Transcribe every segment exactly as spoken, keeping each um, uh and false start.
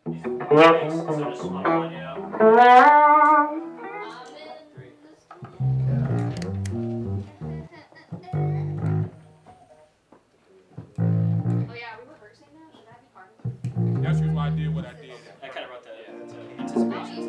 That's just why I did what I did. I kind of wrote that anticipation.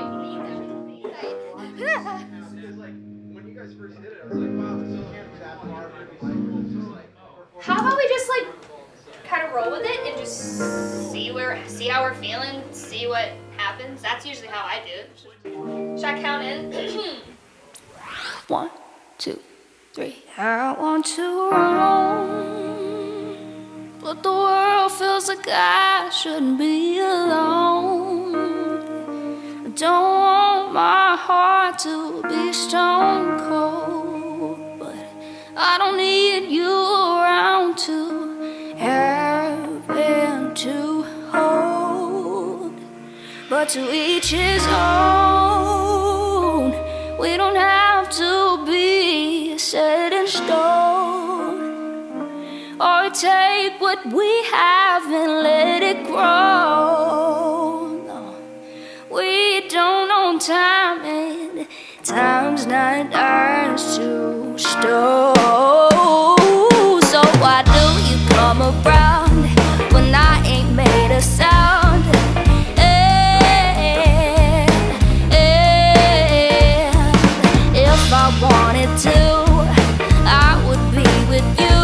When you guys first did it, I was like, wow, this song can't be that hard. How about we just like kind of roll with it and just see where, see how we're feeling, see what happens. That's usually how I do it. Should I count in? One, two, three. I want to roam. But the world feels like I shouldn't be alone. I don't want my heart to be stone cold, but I don't need you around to have and to hold. But to each his own. We don't have to be set in stone, or take what we have and let it grow. No, we don't own time, and time's not ours to stow. So why do you come around when I ain't made a sound? And, and if I wanted to, I would be with you.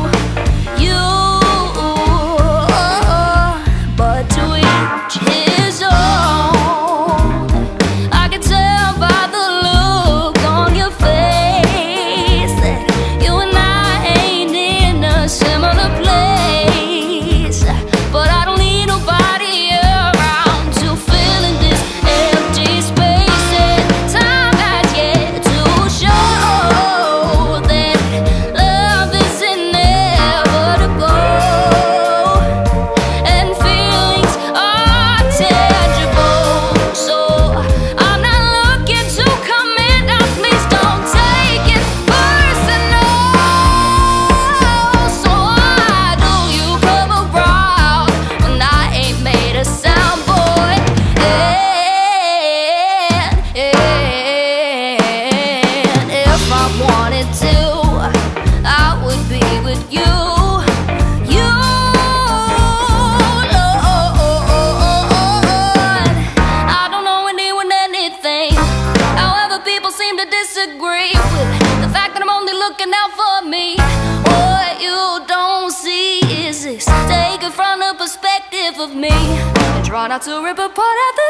Of me, and try not to rip apart at the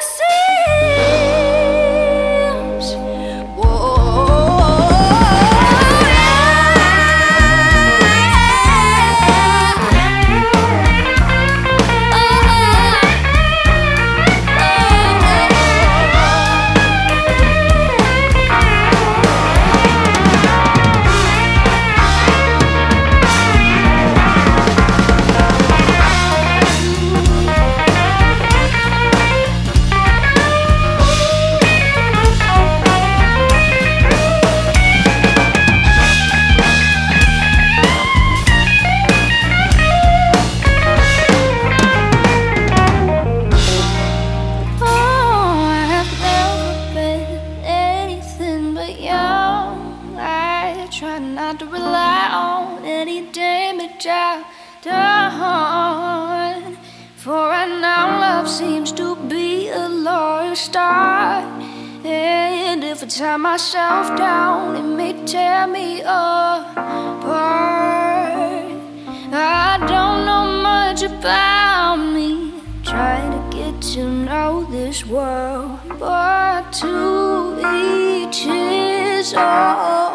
seams. Whoa. For right now love seems to be a lost start, and if I tie myself down it may tear me apart. I don't know much about me, trying to get to know this world, but to each his own.